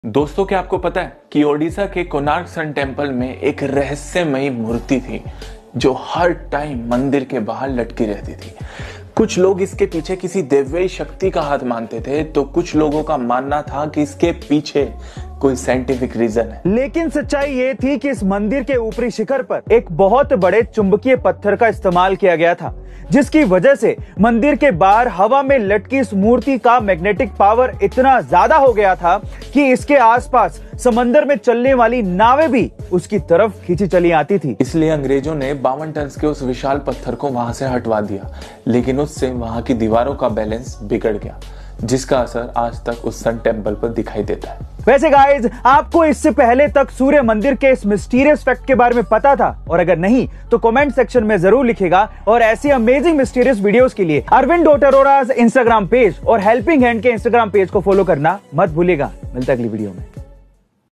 दोस्तों, क्या आपको पता है कि ओडिशा के कोणार्क सन टेम्पल में एक रहस्यमयी मूर्ति थी जो हर टाइम मंदिर के बाहर लटकी रहती थी। कुछ लोग इसके पीछे किसी दैवीय शक्ति का हाथ मानते थे, तो कुछ लोगों का मानना था कि इसके पीछे कोई साइंटिफिक रीजन है। लेकिन सच्चाई ये थी कि इस मंदिर के ऊपरी शिखर पर एक बहुत बड़े चुंबकीय पत्थर का इस्तेमाल किया गया था, जिसकी वजह से मंदिर के बाहर हवा में लटकी इस मूर्ति का मैग्नेटिक पावर इतना ज्यादा हो गया था कि इसके आसपास समंदर में चलने वाली नावें भी उसकी तरफ खींची चली आती थी। इसलिए अंग्रेजों ने 52 टन के उस विशाल पत्थर को वहां से हटवा दिया, लेकिन उससे वहां की दीवारों का बैलेंस बिगड़ गया, जिसका असर आज तक उस सन टेम्पल पर दिखाई देता है। वैसे गाइज, आपको इससे पहले तक सूर्य मंदिर के इस मिस्टीरियस फैक्ट के बारे में पता था? और अगर नहीं तो कमेंट सेक्शन में जरूर लिखेगा। और ऐसी अमेजिंग मिस्टीरियस वीडियोस के लिए अरविंद अरोरा इंस्टाग्राम पेज और हेल्पिंग हैंड के इंस्टाग्राम पेज को फॉलो करना मत भूलिएगा। मिलता है अगली वीडियो में।